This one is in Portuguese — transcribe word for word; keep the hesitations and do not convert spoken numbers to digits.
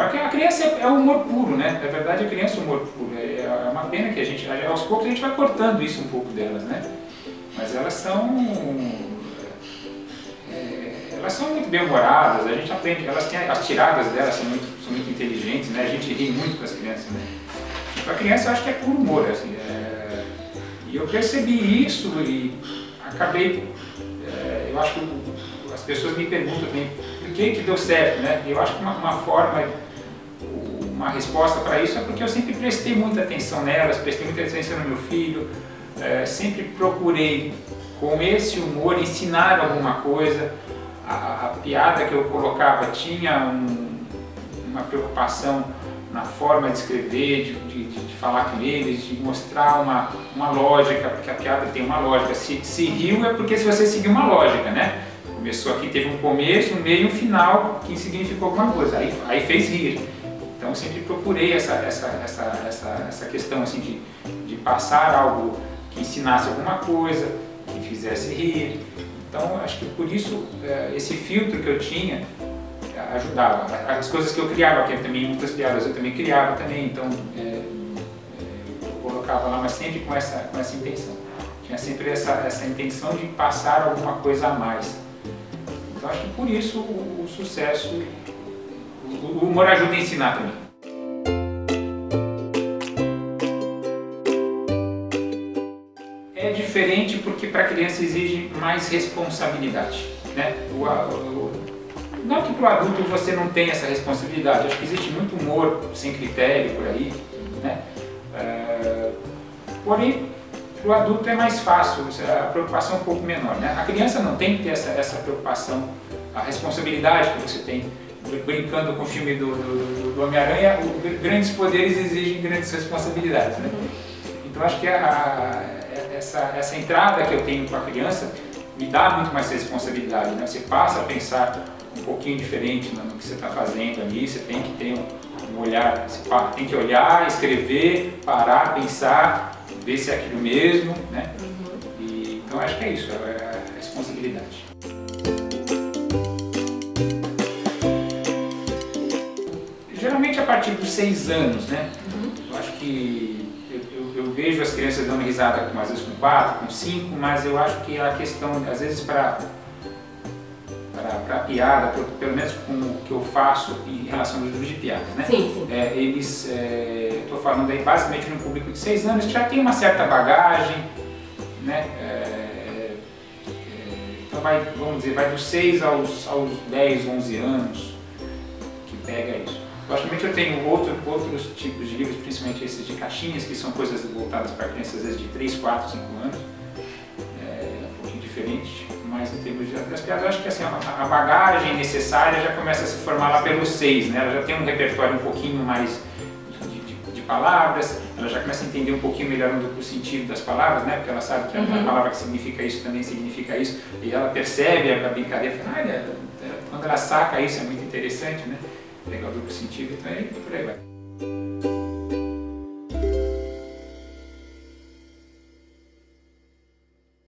Só que a criança é, é humor puro, né? Na verdade, a criança é humor puro. É, é uma pena que a gente, aos poucos, a gente vai cortando isso um pouco delas, né? Mas elas são... É, elas são muito bem-humoradas, a gente aprende, elas têm, as tiradas delas são muito, são muito inteligentes, né? A gente ri muito com as crianças, né? Então a criança eu acho que é puro humor, assim. É, e eu percebi isso e acabei... É, eu acho que as pessoas me perguntam também por que que deu certo, né? Eu acho que uma, uma forma, uma resposta para isso é porque eu sempre prestei muita atenção nelas, prestei muita atenção no meu filho, é, sempre procurei com esse humor ensinar alguma coisa. A, a piada que eu colocava tinha um, uma preocupação na forma de escrever, de, de, de falar com eles, de mostrar uma, uma lógica, porque a piada tem uma lógica. Se, se riu é porque se você seguir uma lógica, né? Começou aqui, teve um começo, um meio e um final que significou alguma coisa, aí, aí fez rir. Então eu sempre procurei essa, essa, essa, essa, essa questão assim, de, de passar algo que ensinasse alguma coisa, que fizesse rir. Então acho que por isso esse filtro que eu tinha ajudava. As coisas que eu criava, que também muitas piadas eu também criava também, então é, é, eu colocava lá, mas sempre com essa, com essa intenção. Tinha sempre essa, essa intenção de passar alguma coisa a mais. Então acho que por isso o, o sucesso, o, o humor ajuda a ensinar também. É diferente porque para a criança exige mais responsabilidade, né? O, o, não que para o adulto você não tenha essa responsabilidade, acho que existe muito humor sem critério por aí, né? É, porém, para o adulto é mais fácil, a preocupação é um pouco menor, né? A criança não tem que ter essa, essa preocupação, a responsabilidade que você tem, brincando com o filme do, do, do Homem-Aranha, grandes poderes exigem grandes responsabilidades, né? Então acho que a, a, essa, essa entrada que eu tenho com a criança me dá muito mais responsabilidade, né? Você passa a pensar um pouquinho diferente no que você está fazendo ali, você tem que ter um, um olhar, você tem que olhar, escrever, parar, pensar, ver se é aquilo mesmo, né? Uhum. E, então acho que é isso, é a responsabilidade. Geralmente a partir dos seis anos, né? Uhum. Eu acho que eu, eu, eu vejo as crianças dando risada às vezes com quatro, com cinco, mas eu acho que a questão, às vezes para para piada, pelo menos com o que eu faço em relação aos livros de piadas, né? Sim, sim. É, eles, é, estou falando aí basicamente no público de seis anos, que já tem uma certa bagagem, né? É, é, então vai, vamos dizer, vai dos seis aos, aos dez, onze anos que pega isso. Logicamente eu tenho outro, outros tipos de livros, principalmente esses de caixinhas, que são coisas voltadas para crianças às vezes de três, quatro, cinco anos. É um pouquinho diferente. Mas em termos de das piadas, eu acho que assim, a bagagem necessária já começa a se formar lá pelos seis, né? Ela já tem um repertório um pouquinho mais de, de, de palavras, ela já começa a entender um pouquinho melhor o sentido das palavras, né? Porque ela sabe que uhum. a palavra que significa isso também significa isso, e ela percebe a brincadeira, fala, olha, quando ela saca isso é muito interessante, né? Pegar o duplo sentido, então aí por aí vai.